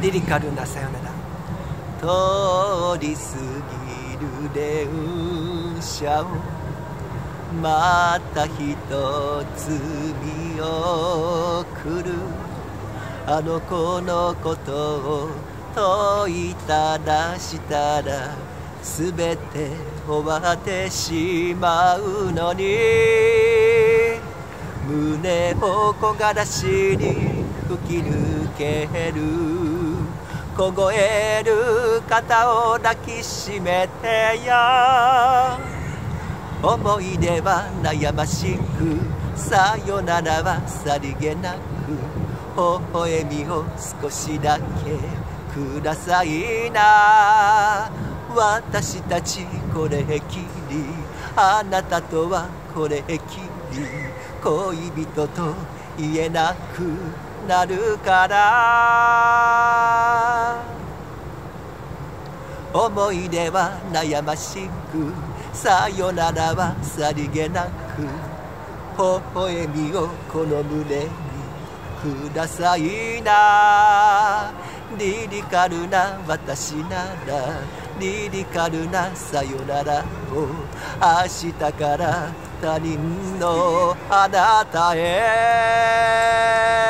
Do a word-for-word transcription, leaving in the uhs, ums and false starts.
リリカルなさよなら。通り過ぎる電車をまた一つ見送る。あの子のことを問いただしたらすべて終わってしまうのに、胸を木枯らしに吹き抜ける。凍える肩を抱きしめてや、思い出は悩ましく、さよならはさりげなく、微笑みを少しだけくださいな。私たちこれっきり、あなたとはこれっきり、恋人と言えなくなるから。思い出は悩ましく、さよならはさりげなく、微笑みをこの胸にくださいな。リリカルな私なら、リリカルなさよならを明日から他人のあなたへ。